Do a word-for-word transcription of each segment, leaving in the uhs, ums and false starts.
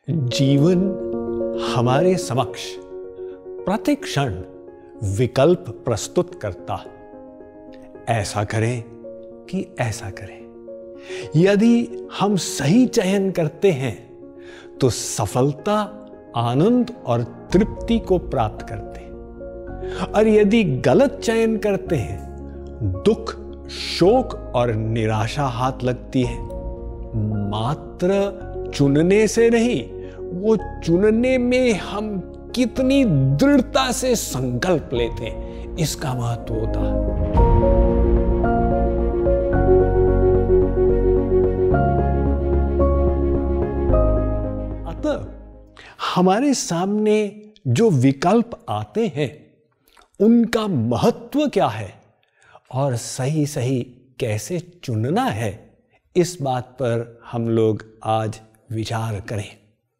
जीवन हमारे समक्ष प्रत्येक क्षण विकल्प प्रस्तुत करता। ऐसा करें कि ऐसा करें। यदि हम सही चयन करते हैं तो सफलता, आनंद और तृप्ति को प्राप्त करते हैं, और यदि गलत चयन करते हैं दुख, शोक और निराशा हाथ लगती है। मात्र चुनने से नहीं, वो चुनने में हम कितनी दृढ़ता से संकल्प लेते हैं, इसका महत्व होता है। अतः हमारे सामने जो विकल्प आते हैं उनका महत्व क्या है और सही सही कैसे चुनना है, इस बात पर हम लोग आज विचार करें।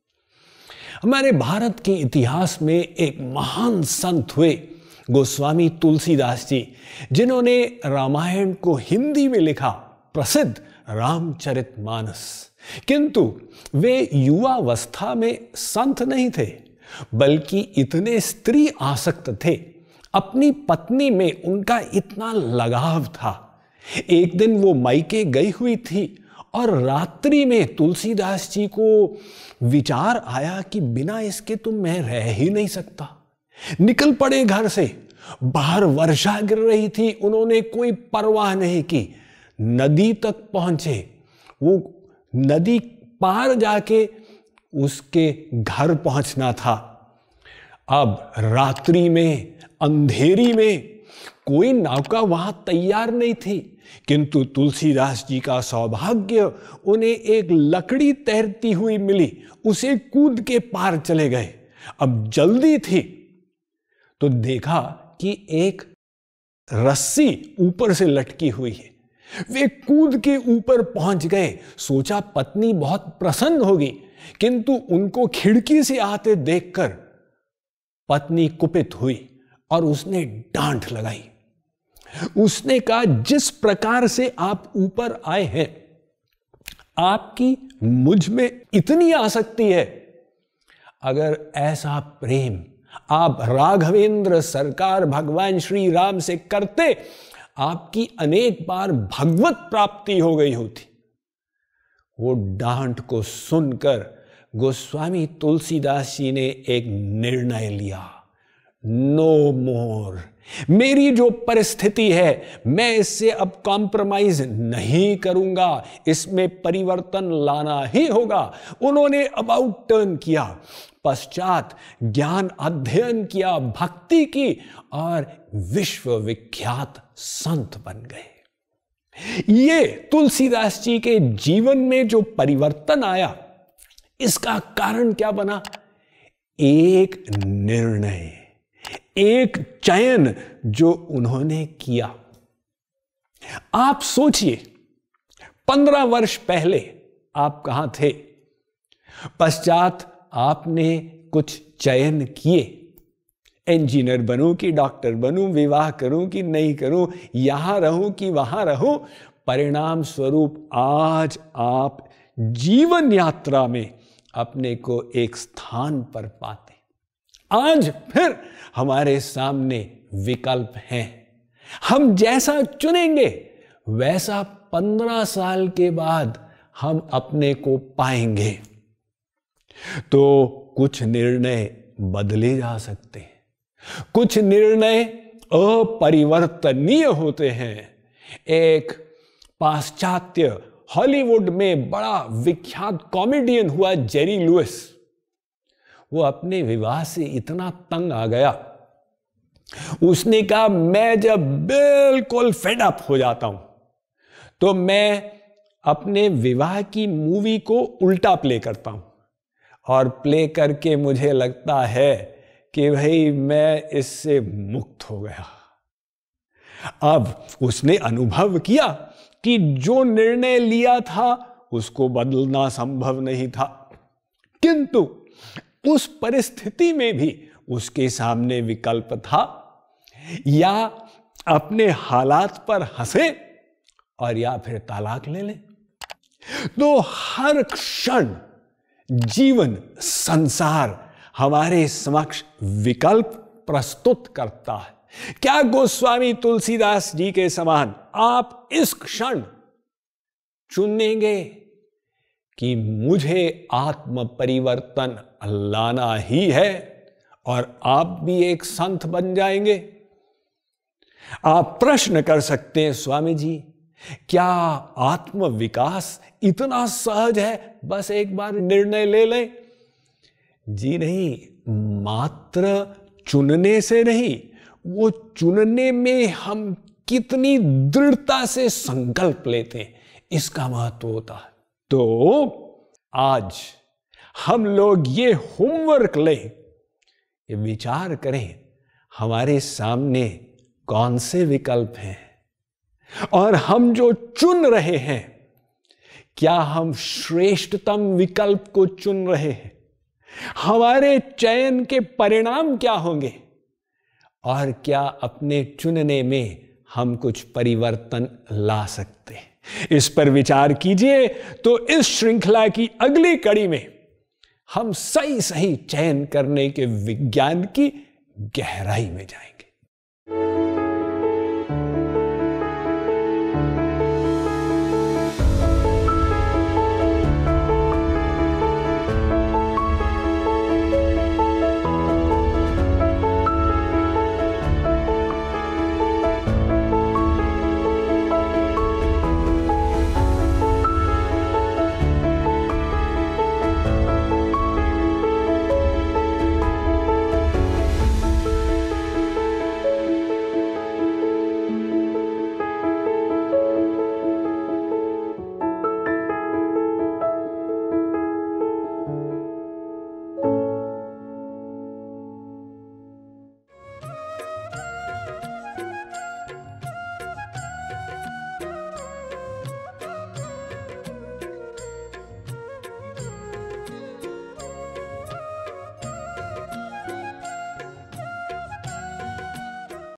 हमारे भारत के इतिहास में एक महान संत हुए गोस्वामी तुलसीदास जी, जिन्होंने रामायण को हिंदी में लिखा, प्रसिद्ध रामचरितमानस। किंतु वे युवावस्था में संत नहीं थे, बल्कि इतने स्त्री आसक्त थे, अपनी पत्नी में उनका इतना लगाव था। एक दिन वो मायके गई हुई थी और रात्रि में तुलसीदास जी को विचार आया कि बिना इसके तो मैं रह ही नहीं सकता। निकल पड़े घर से। बाहर वर्षा गिर रही थी, उन्होंने कोई परवाह नहीं की, नदी तक पहुंचे। वो नदी पार जाके उसके घर पहुंचना था। अब रात्रि में, अंधेरी में कोई नौका वहां तैयार नहीं थी, किंतु तुलसीदास जी का सौभाग्य, उन्हें एक लकड़ी तैरती हुई मिली, उसे कूद के पार चले गए। अब जल्दी थी तो देखा कि एक रस्सी ऊपर से लटकी हुई है। वे कूद के ऊपर पहुंच गए। सोचा पत्नी बहुत प्रसन्न होगी, किंतु उनको खिड़की से आते देखकर पत्नी कुपित हुई और उसने डांट लगाई। उसने कहा, जिस प्रकार से आप ऊपर आए हैं, आपकी मुझ में इतनी आसक्ति है, अगर ऐसा प्रेम आप राघवेंद्र सरकार भगवान श्री राम से करते, आपकी अनेक बार भगवत प्राप्ति हो गई होती। वो डांट को सुनकर गोस्वामी तुलसीदास जी ने एक निर्णय लिया, नो मोर। मेरी जो परिस्थिति है, मैं इससे अब कॉम्प्रोमाइज नहीं करूंगा, इसमें परिवर्तन लाना ही होगा। उन्होंने अबाउट टर्न किया, पश्चात ज्ञान अध्ययन किया, भक्ति की और विश्व विख्यात संत बन गए। ये तुलसीदास जी के जीवन में जो परिवर्तन आया, इसका कारण क्या बना? एक निर्णय, एक चयन जो उन्होंने किया। आप सोचिए, पंद्रह वर्ष पहले आप कहां थे? पश्चात आपने कुछ चयन किए, इंजीनियर बनूं कि डॉक्टर बनूं, विवाह करूं कि नहीं करूं, यहां रहूं कि वहां रहूं। परिणाम स्वरूप आज आप जीवन यात्रा में अपने को एक स्थान पर पाते। आज फिर हमारे सामने विकल्प हैं। हम जैसा चुनेंगे वैसा पंद्रह साल के बाद हम अपने को पाएंगे। तो कुछ निर्णय बदले जा सकते हैं, कुछ निर्णय अपरिवर्तनीय होते हैं। एक पाश्चात्य हॉलीवुड में बड़ा विख्यात कॉमेडियन हुआ जेरी लुइस। वो अपने विवाह से इतना तंग आ गया, उसने कहा, मैं जब बिल्कुल फेड अप हो जाता हूं तो मैं अपने विवाह की मूवी को उल्टा प्ले करता हूं, और प्ले करके मुझे लगता है कि भाई मैं इससे मुक्त हो गया। अब उसने अनुभव किया कि जो निर्णय लिया था उसको बदलना संभव नहीं था, किंतु उस परिस्थिति में भी उसके सामने विकल्प था, या अपने हालात पर हंसे और या फिर तलाक ले ले। तो हर क्षण जीवन, संसार हमारे समक्ष विकल्प प्रस्तुत करता है। क्या गोस्वामी तुलसीदास जी के समान आप इस क्षण चुनेंगे कि मुझे आत्म परिवर्तन लाना ही है और आप भी एक संत बन जाएंगे? आप प्रश्न कर सकते हैं, स्वामी जी क्या आत्म विकास इतना सहज है, बस एक बार निर्णय ले लें? जी नहीं, मात्र चुनने से नहीं, वो चुनने में हम कितनी दृढ़ता से संकल्प लेते हैं, इसका महत्व होता है। तो आज हम लोग ये होमवर्क लें, ये विचार करें हमारे सामने कौन से विकल्प हैं और हम जो चुन रहे हैं, क्या हम श्रेष्ठतम विकल्प को चुन रहे हैं? हमारे चयन के परिणाम क्या होंगे और क्या अपने चुनने में हम कुछ परिवर्तन ला सकते हैं? इस पर विचार कीजिए। तो इस श्रृंखला की अगली कड़ी में हम सही सही चयन करने के विज्ञान की गहराई में जाएंगे।